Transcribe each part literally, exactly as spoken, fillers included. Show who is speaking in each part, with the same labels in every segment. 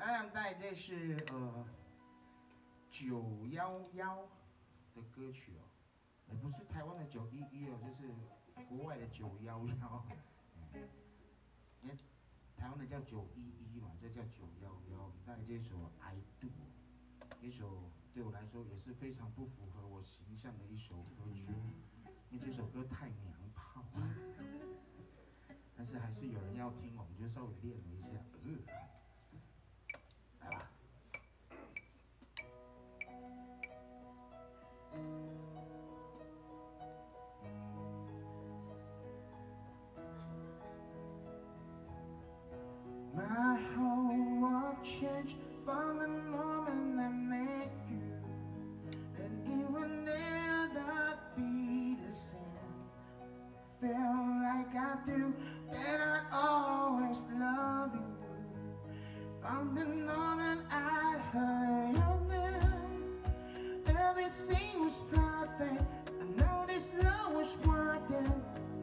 Speaker 1: 当然带这是呃九一一的歌曲哦，也不是台湾的九一一哦，就是国外的九一一。嗯，因为台湾的叫九一一嘛，这叫九一一。带这首《I Do》，一首对我来说也是非常不符合我形象的一首歌曲，因为这首歌太娘炮了。但是还是有人要听，我们就稍微练了一下。呃 来吧。My whole world changed from the moment I met you, and it will never be the same. Feel like I do, that I always love you. From the moment I heard your name, everything was perfect. I know this love was worth it.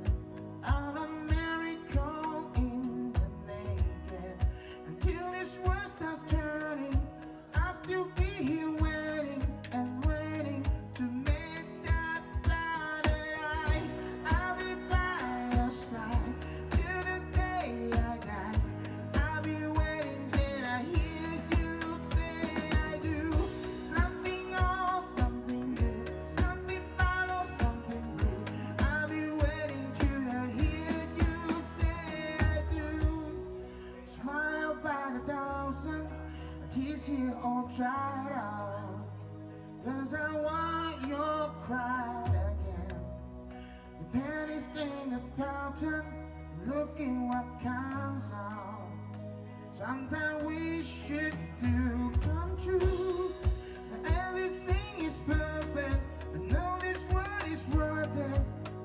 Speaker 1: Out of miracle in the naked. Until this world stops turning, I'll still be here waiting and waiting to make that Friday night. I'll be by your side till the day I die. I'll be waiting till I hear you say I do. Something old, something new, something bad or something blue. I'll be waiting till I hear you say I do. Smile by the thousand, tears here all dried out. Cause I want your cry again. The penny stain the fountain, looking what comes out. Sometimes we should do come true. Now everything is perfect, but know this world is worth it.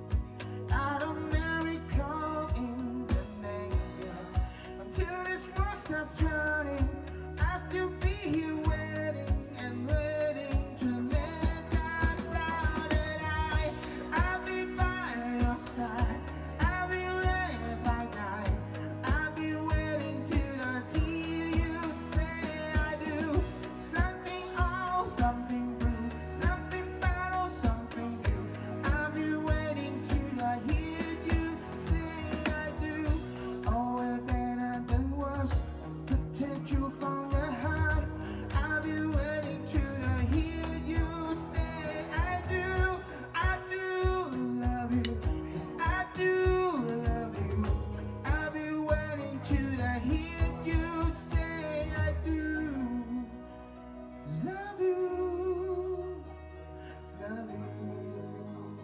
Speaker 1: Out of miracle in the naked. Until this world stops turning, I'll still be here waiting and waiting to make that Friday night. I'll be by your side, I'll be ready if I die. I'll be waiting till I hear you say I do. Something old, something blue, something bad or something new. I'll be waiting till I hear you say I do. Always better than worse, protect you from the hurt. I'll be waiting till I hear you say I do. I do love you, yes I do love you. I'll be waiting till I hear you say I do. Love you, love you.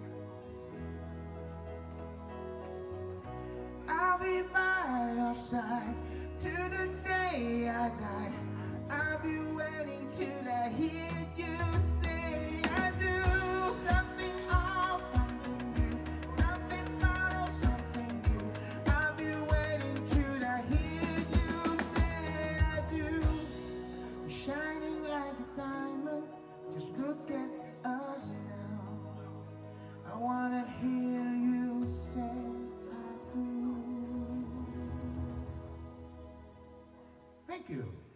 Speaker 1: I'll be by your side till the day I die. I'll be waiting till I hear you say I do. Something old, something new, something bad or something new. I'll be waiting till I hear you say I do. Shining like a diamond, just look at us now. I wanna hear you say I do. Thank you.